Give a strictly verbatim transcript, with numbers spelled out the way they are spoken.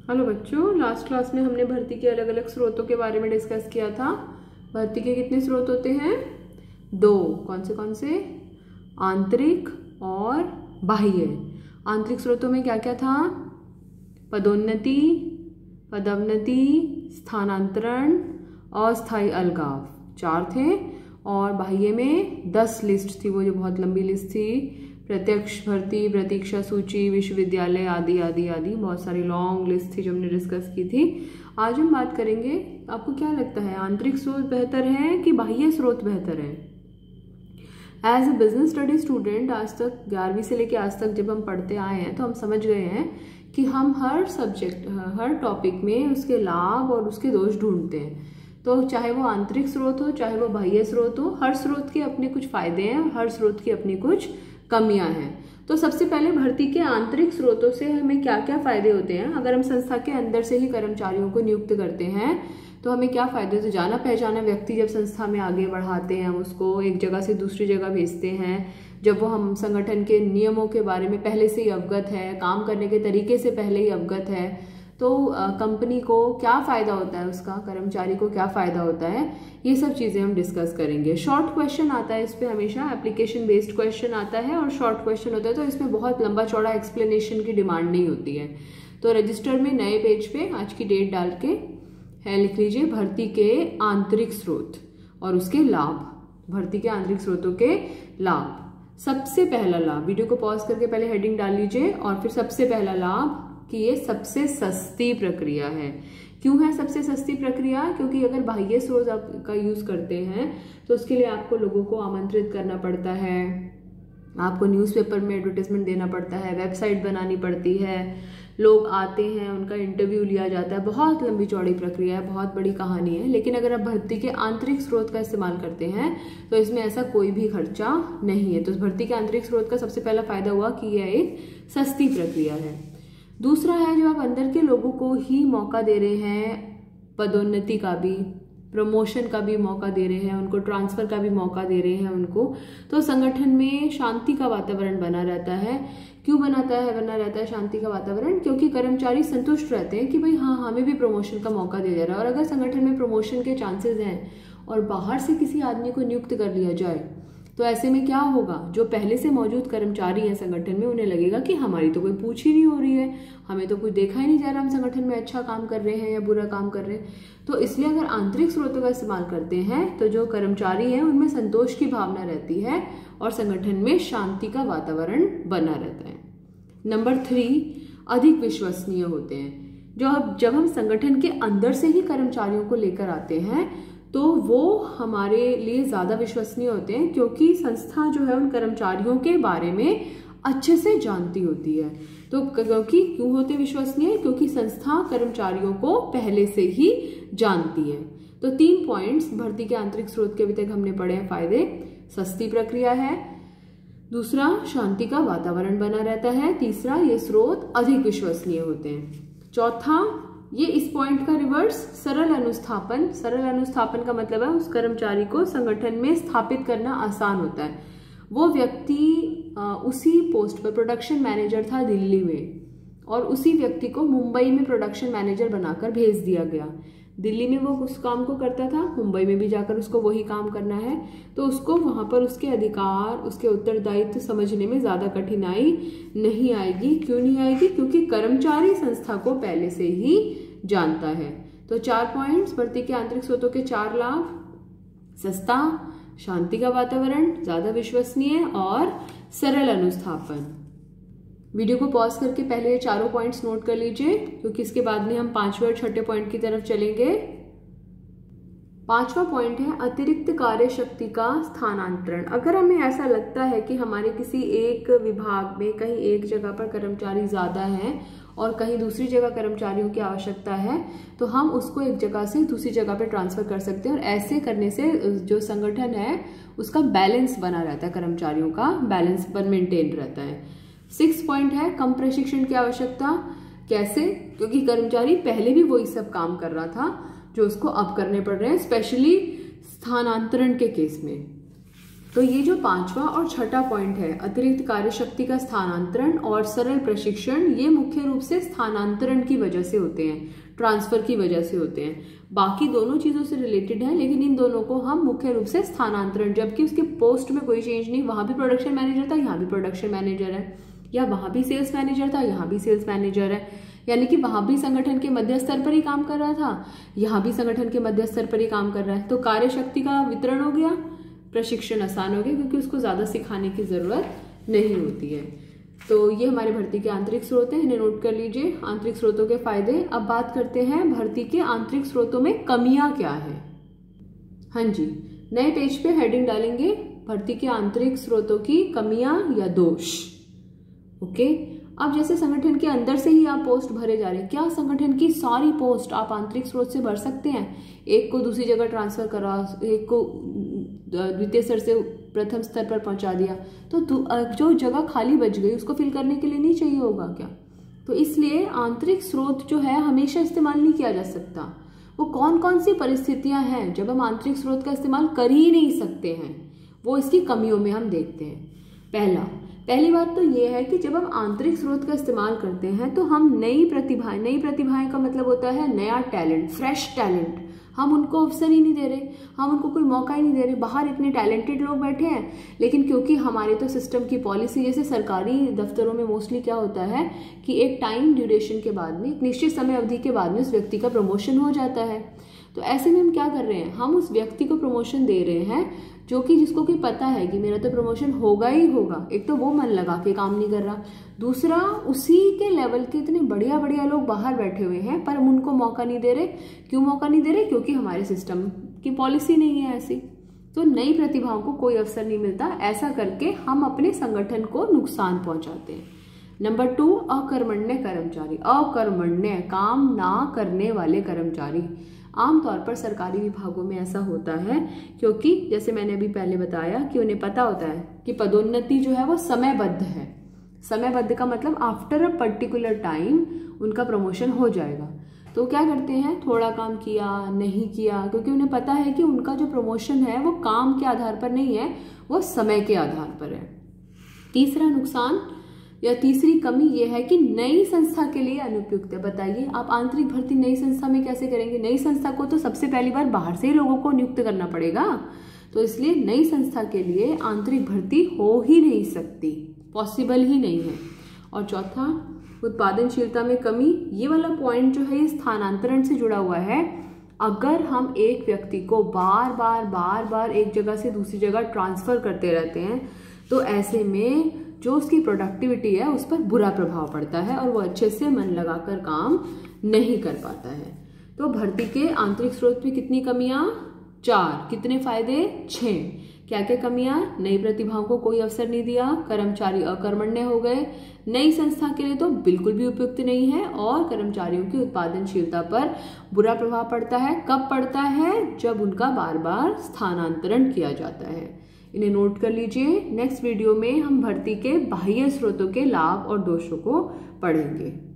Hello बच्चों, last class में हमने भर्ती के अलग अलग स्रोतों के बारे में डिस्कस किया था। भर्ती के कितने स्रोत होते हैं? दो। कौन से कौन से? आंतरिक और बाह्य। आंतरिक स्रोतों में क्या क्या था? पदोन्नति, पदोन्नति, स्थानांतरण, अस्थायी अलगाव, चार थे। और बाह्य में दस लिस्ट थी, वो जो बहुत लंबी लिस्ट थी। प्रत्यक्ष भर्ती, प्रतीक्षा सूची, विश्वविद्यालय आदि आदि आदि बहुत सारी लॉन्ग लिस्ट थी जो हमने डिस्कस की थी। आज हम बात करेंगे, आपको क्या लगता है आंतरिक स्रोत बेहतर है कि बाह्य स्रोत बेहतर है? As a business study student आज तक ग्यारहवीं से लेकर आज तक जब हम पढ़ते आए हैं तो हम समझ गए हैं कि हम हर सब्जेक्ट हर टॉपिक में उसके लाभ और उसके दोष ढूंढते हैं। तो चाहे वो आंतरिक स्रोत हो चाहे वो बाह्य स्रोत हो, हर स्रोत के अपने कुछ फायदे हैं, हर स्रोत की अपनी कुछ कमियां हैं। तो सबसे पहले भर्ती के आंतरिक स्रोतों से हमें क्या क्या फायदे होते हैं? अगर हम संस्था के अंदर से ही कर्मचारियों को नियुक्त करते हैं तो हमें क्या फायदे होते हैं? जाना पहचाना व्यक्ति जब संस्था में आगे बढ़ाते हैं, उसको एक जगह से दूसरी जगह भेजते हैं, जब वो हम संगठन के नियमों के बारे में पहले से ही अवगत है, काम करने के तरीके से पहले ही अवगत है, तो कंपनी को क्या फ़ायदा होता है, उसका कर्मचारी को क्या फ़ायदा होता है, ये सब चीज़ें हम डिस्कस करेंगे। शॉर्ट क्वेश्चन आता है इस पे, हमेशा एप्लीकेशन बेस्ड क्वेश्चन आता है और शॉर्ट क्वेश्चन होता है, तो इसमें बहुत लंबा चौड़ा एक्सप्लेनेशन की डिमांड नहीं होती है। तो रजिस्टर में नए पेज पे आज की डेट डाल के है लिख लीजिए भर्ती के आंतरिक स्रोत और उसके लाभ। भर्ती के आंतरिक स्रोतों के लाभ। सबसे पहला लाभ, वीडियो को पॉज करके पहले हेडिंग डाल लीजिए और फिर सबसे पहला लाभ कि ये सबसे सस्ती प्रक्रिया है। क्यों है सबसे सस्ती प्रक्रिया? क्योंकि अगर बाह्य स्रोत आप का यूज करते हैं तो उसके लिए आपको लोगों को आमंत्रित करना पड़ता है, आपको न्यूज़पेपर में एडवर्टाइजमेंट देना पड़ता है, वेबसाइट बनानी पड़ती है, लोग आते हैं, उनका इंटरव्यू लिया जाता है, बहुत लंबी चौड़ी प्रक्रिया है, बहुत बड़ी कहानी है। लेकिन अगर आप भर्ती के आंतरिक स्रोत का इस्तेमाल करते हैं तो इसमें ऐसा कोई भी खर्चा नहीं है। तो भर्ती के आंतरिक स्रोत का सबसे पहला फायदा हुआ कि यह एक सस्ती प्रक्रिया है। दूसरा है, जो आप अंदर के लोगों को ही मौका दे रहे हैं, पदोन्नति का भी, प्रमोशन का भी मौका दे रहे हैं, उनको ट्रांसफर का भी मौका दे रहे हैं उनको, तो संगठन में शांति का वातावरण बना रहता है। क्यों बनाता है बना रहता है शांति का वातावरण? क्योंकि कर्मचारी संतुष्ट रहते हैं कि भाई हाँ, हमें भी प्रमोशन का मौका दिया जा रहा है। और अगर संगठन में प्रमोशन के चांसेस हैं और बाहर से किसी आदमी को नियुक्त कर लिया जाए तो ऐसे में क्या होगा? जो पहले से मौजूद कर्मचारी हैं संगठन में, उन्हें लगेगा कि हमारी तो कोई पूछ ही नहीं हो रही है, हमें तो कुछ देखा ही नहीं जा रहा हम संगठन में अच्छा काम कर रहे हैं या बुरा काम कर रहे हैं। तो इसलिए अगर आंतरिक स्रोतों का इस्तेमाल करते हैं तो जो कर्मचारी हैं उनमें संतोष की भावना रहती है और संगठन में शांति का वातावरण बना रहता है। नंबर थ्री, अधिक विश्वसनीय होते हैं। जो अब जब हम संगठन के अंदर से ही कर्मचारियों को लेकर आते हैं तो वो हमारे लिए ज्यादा विश्वसनीय होते हैं, क्योंकि संस्था जो है उन कर्मचारियों के बारे में अच्छे से जानती होती है। तो क्योंकि क्यों होते विश्वसनीय? क्योंकि संस्था कर्मचारियों को पहले से ही जानती है। तो तीन पॉइंट्स भर्ती के आंतरिक स्रोत के अभी तक हमने पढ़े हैं फायदे। सस्ती प्रक्रिया है, दूसरा शांति का वातावरण बना रहता है, तीसरा ये स्रोत अधिक विश्वसनीय होते हैं। चौथा, ये इस पॉइंट का रिवर्स, सरल अनुस्थापन। सरल अनुस्थापन का मतलब है उस कर्मचारी को संगठन में स्थापित करना आसान होता है। वो व्यक्ति उसी पोस्ट पर प्रोडक्शन मैनेजर था दिल्ली में और उसी व्यक्ति को मुंबई में प्रोडक्शन मैनेजर बनाकर भेज दिया गया। दिल्ली में वो उस काम को करता था, मुंबई में भी जाकर उसको वही काम करना है, तो उसको वहां पर उसके अधिकार, उसके उत्तरदायित्व समझने में ज्यादा कठिनाई नहीं आएगी। क्यों नहीं आएगी? क्योंकि कर्मचारी संस्था को पहले से ही जानता है। तो चार पॉइंट्स, भर्ती के आंतरिक स्रोतों के चार लाभ: सस्ता, शांति का वातावरण, ज्यादा विश्वसनीय और सरल अनुस्थापन। वीडियो को पॉज करके पहले ये चारों पॉइंट्स नोट कर लीजिए, क्योंकि इसके बाद में हम पांचवें और छठे पॉइंट की तरफ चलेंगे। पांचवा पॉइंट है अतिरिक्त कार्य शक्ति का स्थानांतरण। अगर हमें ऐसा लगता है कि हमारे किसी एक विभाग में कहीं एक जगह पर कर्मचारी ज्यादा हैं और कहीं दूसरी जगह कर्मचारियों की आवश्यकता है, तो हम उसको एक जगह से दूसरी जगह पर ट्रांसफर कर सकते हैं और ऐसे करने से जो संगठन है उसका बैलेंस बना रहता है, कर्मचारियों का बैलेंस पर मेंटेन रहता है। सिक्स पॉइंट है कम प्रशिक्षण की आवश्यकता। कैसे? क्योंकि कर्मचारी पहले भी वही सब काम कर रहा था जो उसको अब करने पड़ रहे हैं, स्पेशली स्थानांतरण के केस में। तो ये जो पांचवा और छठा पॉइंट है, अतिरिक्त कार्यशक्ति का स्थानांतरण और सरल प्रशिक्षण, ये मुख्य रूप से स्थानांतरण की वजह से होते हैं, ट्रांसफर की वजह से होते हैं। बाकी दोनों चीजों से रिलेटेड है, लेकिन इन दोनों को हम मुख्य रूप से स्थानांतरण, जबकि उसके पोस्ट में कोई चेंज नहीं, वहां भी प्रोडक्शन मैनेजर था, यहाँ भी प्रोडक्शन मैनेजर है, या वहां भी सेल्स मैनेजर था, यहाँ भी सेल्स मैनेजर है, यानी कि वहां भी संगठन के मध्य स्तर पर ही काम कर रहा था, यहाँ भी संगठन के मध्य स्तर पर ही काम कर रहा है। तो कार्य शक्ति का वितरण हो गया, प्रशिक्षण आसान हो गया, क्योंकि उसको ज्यादा सिखाने की जरूरत नहीं होती है। तो ये हमारे भर्ती के आंतरिक स्रोत हैं, इन्हें नोट कर लीजिए, आंतरिक स्रोतों के फायदे। अब बात करते हैं भर्ती के आंतरिक स्रोतों में कमियां क्या है। हाँ जी, नए पेज पे हेडिंग डालेंगे, भर्ती के आंतरिक स्रोतों की कमियां या दोष। ओके, अब जैसे संगठन के अंदर से ही आप पोस्ट भरे जा रहे हैं, क्या संगठन की सारी पोस्ट आप आंतरिक स्रोत से भर सकते हैं? एक को दूसरी जगह ट्रांसफर करा, एक को द्वितीय स्तर से प्रथम स्तर पर पहुंचा दिया, तो जो जगह खाली बच गई उसको फिल करने के लिए नहीं चाहिए होगा क्या? तो इसलिए आंतरिक स्रोत जो है हमेशा इस्तेमाल नहीं किया जा सकता। वो कौन कौन सी परिस्थितियां हैं जब हम आंतरिक स्रोत का इस्तेमाल कर ही नहीं सकते हैं, वो इसकी कमियों में हम देखते हैं। पहला पहली बात तो ये है कि जब हम आंतरिक स्रोत का इस्तेमाल करते हैं तो हम नई प्रतिभाएं, नई प्रतिभाएं का मतलब होता है नया टैलेंट, फ्रेश टैलेंट, हम उनको अवसर ही नहीं दे रहे, हम उनको कोई मौका ही नहीं दे रहे। बाहर इतने टैलेंटेड लोग बैठे हैं, लेकिन क्योंकि हमारे तो सिस्टम की पॉलिसी, जैसे सरकारी दफ्तरों में मोस्टली क्या होता है कि एक टाइम ड्यूरेशन के बाद में, एक निश्चित समय अवधि के बाद में उस व्यक्ति का प्रमोशन हो जाता है। तो ऐसे में हम क्या कर रहे हैं, हम उस व्यक्ति को प्रमोशन दे रहे हैं जो कि जिसको कि पता है कि मेरा तो प्रमोशन होगा ही होगा। एक तो वो मन लगा के काम नहीं कर रहा, दूसरा उसी के लेवल के इतने बढ़िया बढ़िया लोग बाहर बैठे हुए हैं पर हम उनको मौका नहीं दे रहे। क्यों मौका नहीं दे रहे? क्योंकि हमारे सिस्टम की पॉलिसी नहीं है ऐसी। तो नई प्रतिभाओं को कोई अवसर नहीं मिलता, ऐसा करके हम अपने संगठन को नुकसान पहुंचाते हैं। नंबर टू, अकर्मण्य कर्मचारी। अकर्मण्य, काम ना करने वाले कर्मचारी। आमतौर पर सरकारी विभागों में ऐसा होता है, क्योंकि जैसे मैंने अभी पहले बताया कि उन्हें पता होता है कि पदोन्नति जो है वो समयबद्ध है। समयबद्ध का मतलब आफ्टर अ पर्टिकुलर टाइम उनका प्रमोशन हो जाएगा। तो क्या करते हैं, थोड़ा काम किया, नहीं किया, क्योंकि उन्हें पता है कि उनका जो प्रमोशन है वो काम के आधार पर नहीं है, वो समय के आधार पर है। तीसरा नुकसान या तीसरी कमी यह है कि नई संस्था के लिए अनुपयुक्त है। बताइए, आप आंतरिक भर्ती नई संस्था में कैसे करेंगे? नई संस्था को तो सबसे पहली बार बाहर से ही लोगों को नियुक्त करना पड़ेगा, तो इसलिए नई संस्था के लिए आंतरिक भर्ती हो ही नहीं सकती, पॉसिबल ही नहीं है। और चौथा, उत्पादनशीलता में कमी। ये वाला पॉइंट जो है ये स्थानांतरण से जुड़ा हुआ है। अगर हम एक व्यक्ति को बार बार बार बार एक जगह से दूसरी जगह ट्रांसफर करते रहते हैं तो ऐसे में जो उसकी प्रोडक्टिविटी है उस पर बुरा प्रभाव पड़ता है और वो अच्छे से मन लगाकर काम नहीं कर पाता है। तो भर्ती के आंतरिक स्रोत में कितनी कमियां? चार। कितने फायदे? छह। क्या क्या कमियां? नई प्रतिभाओं को कोई अवसर नहीं दिया, कर्मचारी अकर्मण्य हो गए, नई संस्था के लिए तो बिल्कुल भी उपयुक्त नहीं है, और कर्मचारियों की उत्पादनशीलता पर बुरा प्रभाव पड़ता है। कब पड़ता है? जब उनका बार बार स्थानांतरण किया जाता है। इन्हें नोट कर लीजिए। नेक्स्ट वीडियो में हम भर्ती के बाह्य स्रोतों के लाभ और दोषों को पढ़ेंगे।